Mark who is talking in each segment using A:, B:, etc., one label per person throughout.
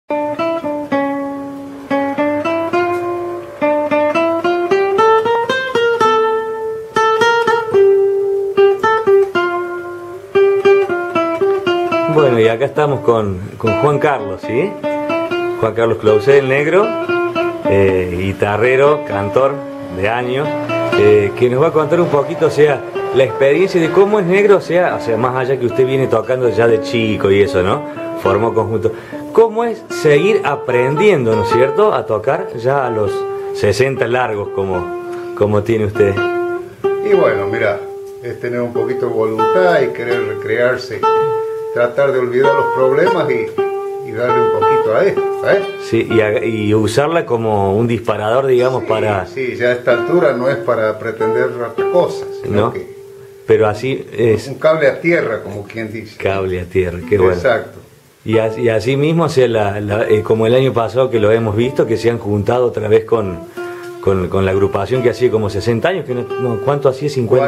A: Bueno, y acá estamos con Juan Carlos, ¿sí? Juan Carlos Clauset, el negro, guitarrero, cantor de años, que nos va a contar un poquito, o sea, la experiencia de cómo es negro, o sea, más allá que usted viene tocando ya de chico y eso, ¿no? Formó conjunto. ¿Cómo es seguir aprendiendo, ¿no es cierto?, a tocar ya a los 60 largos como tiene usted?
B: Y bueno, mira, es tener un poquito de voluntad y querer recrearse, tratar de olvidar los problemas y darle un poquito a esto, ¿sabes?
A: Sí, y usarla como un disparador, digamos,
B: Sí,
A: para...
B: Sí, ya a esta altura no es para pretender otra cosa, sino
A: ¿no?
B: que
A: Pero así es...
B: un cable a tierra, como quien dice.
A: Cable a tierra, qué bueno.
B: Exacto.
A: Y así mismo, o sea, como el año pasado que lo hemos visto, que se han juntado otra vez con la agrupación que hacía como 60 años, que no, ¿cuánto hacía? 50.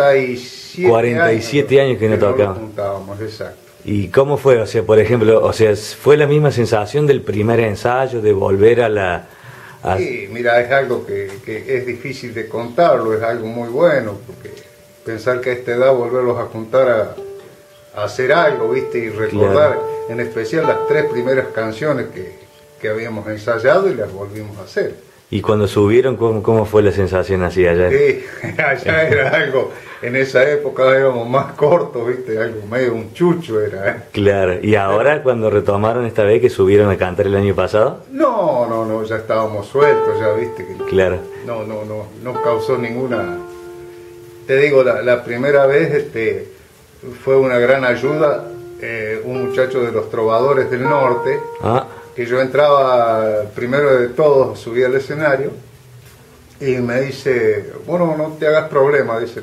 A: 47 años que no tocaba.
B: Juntábamos, exacto.
A: ¿Y cómo fue? O sea, por ejemplo, o sea, ¿fue la misma sensación del primer ensayo, de volver a la...
B: Sí, mira, es algo que es difícil de contarlo, es algo muy bueno, porque pensar que a esta edad volverlos a juntar a hacer algo, ¿viste? Y recordar, claro, en especial las 3 primeras canciones que habíamos ensayado y las volvimos a hacer.
A: ¿Y cuando subieron, cómo fue la sensación así allá?
B: Sí, allá era algo, en esa época éramos más cortos, ¿viste? Algo medio un chucho era, ¿eh?
A: Claro, ¿y ahora cuando retomaron esta vez que subieron a cantar el año pasado?
B: No, ya estábamos sueltos, ya viste que
A: claro.
B: No causó ninguna... Te digo, la primera vez fue una gran ayuda, un muchacho de los Trovadores del Norte, que yo entraba primero de todos, subía al escenario y me dice, bueno, no te hagas problema, dice,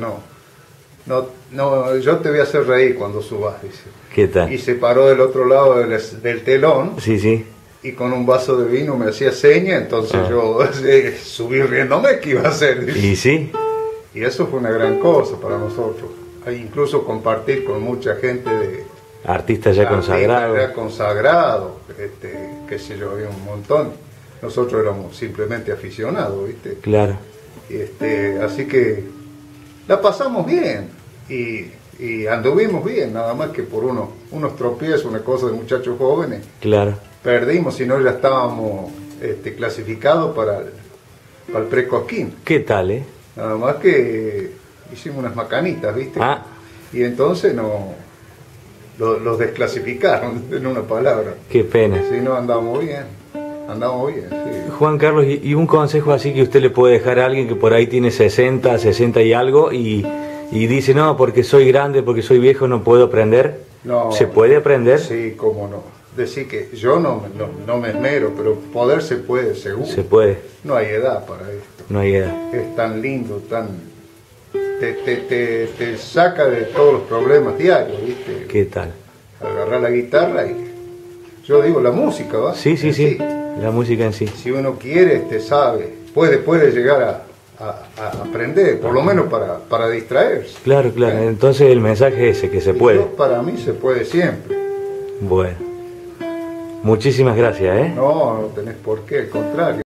B: no, yo te voy a hacer reír cuando subas, dice.
A: ¿Qué tal?
B: Y se paró del otro lado del telón.
A: Sí.
B: Y con un vaso de vino me hacía seña, entonces yo subí riéndome, ¿qué iba a hacer? Dice.
A: Y sí.
B: Y eso fue una gran cosa para nosotros. Incluso compartir con mucha gente de...
A: Artistas ya consagrados.
B: Ya consagrados, qué sé yo, había un montón. Nosotros éramos simplemente aficionados, ¿viste?
A: Claro.
B: Así que la pasamos bien y anduvimos bien, nada más que por unos tropiezos, una cosa de muchachos jóvenes.
A: Claro.
B: Perdimos, si no ya estábamos clasificados para el pre-Cosquín.
A: ¿Qué tal,
B: Nada más que hicimos unas macanitas, ¿viste? Y entonces los desclasificaron, en una palabra.
A: Qué pena.
B: Sí, no, andamos bien, sí.
A: Juan Carlos, y un consejo así que usted le puede dejar a alguien que por ahí tiene 60 y algo y dice, no, porque soy grande, porque soy viejo, no puedo aprender.
B: No,
A: ¿se puede aprender?
B: Sí, cómo no. Decir que yo no me esmero, pero poder se puede, seguro.
A: Se puede.
B: No hay edad para esto.
A: No hay edad.
B: Es tan lindo, te saca de todos los problemas diarios, ¿viste?
A: ¿Qué tal?
B: Agarrar la guitarra y... Yo digo, la música, ¿va?
A: Sí. La música en sí.
B: Si uno quiere, sabe, puede llegar a aprender, por lo menos para distraerse.
A: Claro. Entonces el mensaje es ese, que se puede.
B: Para mí se puede siempre.
A: Bueno. Muchísimas gracias,
B: No tenés por qué, al contrario.